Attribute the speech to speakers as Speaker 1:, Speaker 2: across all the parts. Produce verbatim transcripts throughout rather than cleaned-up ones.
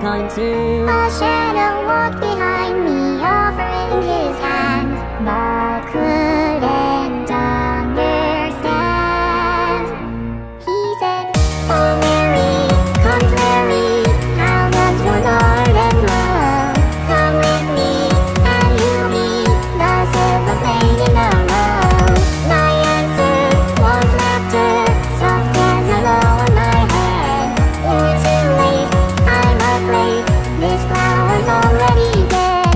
Speaker 1: kind soon.
Speaker 2: A shadow walked behind me, offering his hand, but couldn't understand. He said, "Oh Mary, contrary, how does your garden grow? Come with me, and you'll be the silver plane in the road." My answer was laughter, soft as a low on my head. You're too late, I'm afraid, this flower's already dead.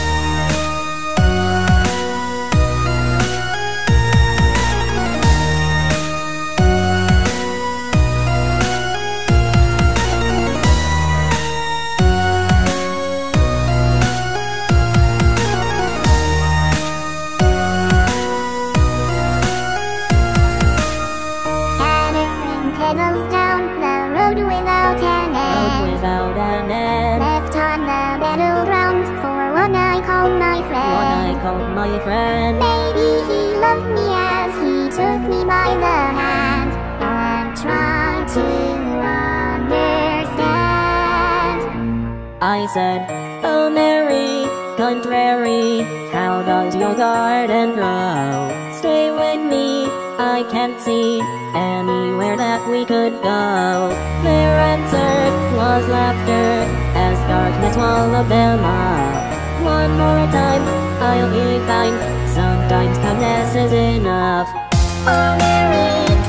Speaker 2: Scattering petals down the road without an end,
Speaker 1: Without an end,
Speaker 2: left on the battleground for one I called my
Speaker 1: what
Speaker 2: friend.
Speaker 1: I called my friend.
Speaker 2: Maybe he loved me as he took me by the hand and tried to understand.
Speaker 1: I said, "Oh Mary, contrary, how does your garden grow? Stay with me, I can't see anywhere that we could go." Their answer was laughter, as darkness swallowed them up. One more time, I'll be fine, sometimes kindness is enough.
Speaker 2: Oh Mary,